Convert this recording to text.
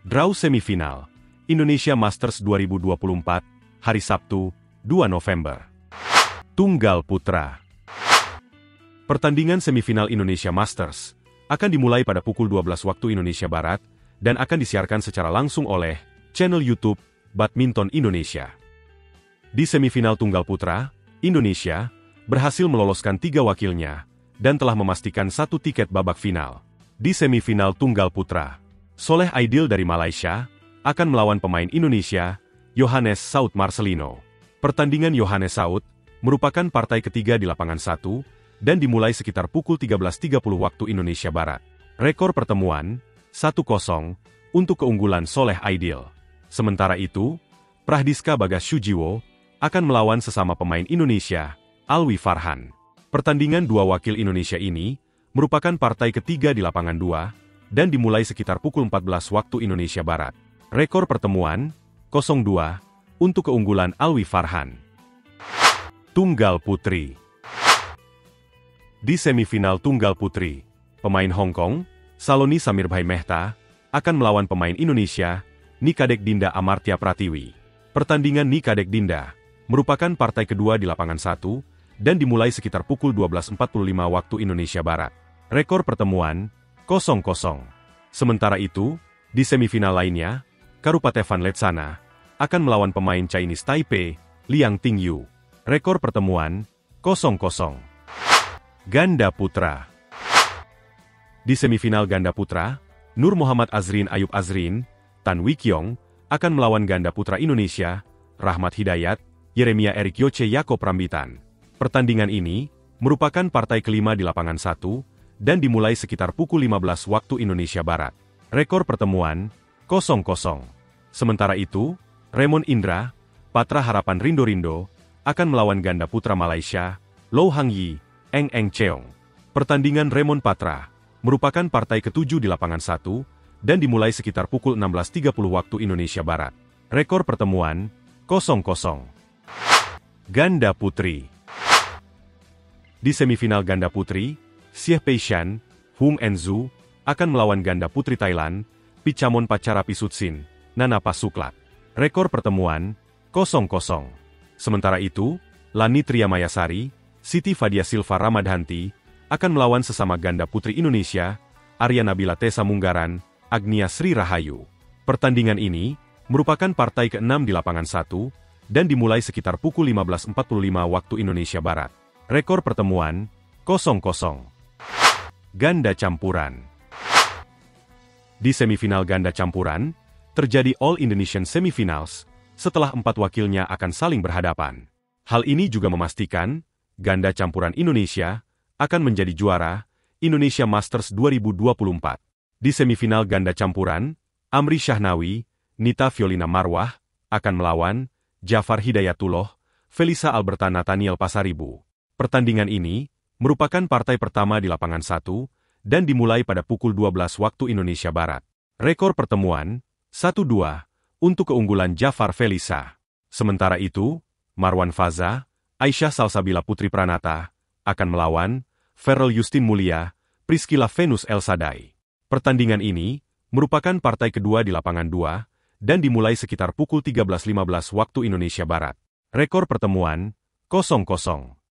Draw semifinal Indonesia Masters 2024, hari Sabtu, 2 November. Tunggal putra. Pertandingan semifinal Indonesia Masters akan dimulai pada pukul 12 waktu Indonesia Barat dan akan disiarkan secara langsung oleh channel YouTube Badminton Indonesia. Di semifinal tunggal putra, Indonesia berhasil meloloskan 3 wakilnya dan telah memastikan 1 tiket babak final. Di semifinal tunggal putra, Soleh Aidil dari Malaysia akan melawan pemain Indonesia, Yohannes Saud Marcelino. Pertandingan Yohannes Saud merupakan partai ketiga di lapangan 1 dan dimulai sekitar pukul 13.30 waktu Indonesia Barat. Rekor pertemuan 1-0 untuk keunggulan Soleh Aidil. Sementara itu, Prahdiska Bagas Sujiwo akan melawan sesama pemain Indonesia, Alwi Farhan. Pertandingan 2 wakil Indonesia ini merupakan partai ketiga di lapangan 2 dan dimulai sekitar pukul 14 waktu Indonesia Barat. Rekor pertemuan 0-2 untuk keunggulan Alwi Farhan. Tunggal putri. Di semifinal tunggal putri, pemain Hong Kong, Saloni Samirbhai Mehta, akan melawan pemain Indonesia, Nikadek Dinda Amartya Pratiwi. Pertandingan Nikadek Dinda merupakan partai kedua di lapangan 1 dan dimulai sekitar pukul 12.45 waktu Indonesia Barat. Rekor pertemuan 0-0. Sementara itu, di semifinal lainnya, Karupatevan Letsana akan melawan pemain Chinese Taipei, Liang Tingyu. Rekor pertemuan 0-0. Ganda putra. Di semifinal ganda putra, Nur Muhammad Azrin Ayub Azrin, Tan Wee Kyong akan melawan ganda putra Indonesia, Rahmat Hidayat, Yeremia Erik Yoce Yakob Rambitan. Pertandingan ini merupakan partai kelima di lapangan 1 dan dimulai sekitar pukul 15 waktu Indonesia Barat. Rekor pertemuan 0-0. Sementara itu, Raymond Indra, Patra Harapan Rindo-Rindo, akan melawan ganda putra Malaysia, Low Hang Yi, Eng Eng Cheong. Pertandingan Raymond Patra merupakan partai ketujuh di lapangan 1 dan dimulai sekitar pukul 16.30 waktu Indonesia Barat. Rekor pertemuan 0-0. Ganda putri. Di semifinal ganda putri, Sieh Peishan, Hung Enzu akan melawan ganda putri Thailand, Pichamon Pacharapisutsin, Nanapa Suklat. Rekor pertemuan 0-0. Sementara itu, Lani Triamayasari, Siti Fadia Silva Ramadhanti akan melawan sesama ganda putri Indonesia, Arya Nabila Tessa Munggaran, Agnia Sri Rahayu. Pertandingan ini merupakan partai ke-6 di lapangan 1 dan dimulai sekitar pukul 15.45 waktu Indonesia Barat. Rekor pertemuan 0-0. Ganda campuran. Di semifinal ganda campuran, terjadi All Indonesian Semifinals, setelah 4 wakilnya akan saling berhadapan. Hal ini juga memastikan, ganda campuran Indonesia akan menjadi juara Indonesia Masters 2024. Di semifinal ganda campuran, Amri Syahnawi, Nita Violina Marwah, akan melawan Jafar Hidayatullah, Felisa Alberta Nathaniel Pasaribu. Pertandingan ini merupakan partai pertama di lapangan 1 dan dimulai pada pukul 12 waktu Indonesia Barat. Rekor pertemuan 1-2 untuk keunggulan Jafar Felisa. Sementara itu, Marwan Faza, Aisyah Salsabila Putri Pranata akan melawan Ferrell Justin Mulia, Priscilla Venus Elsadai. Pertandingan ini merupakan partai kedua di lapangan 2 dan dimulai sekitar pukul 13.15 waktu Indonesia Barat. Rekor pertemuan 0-0.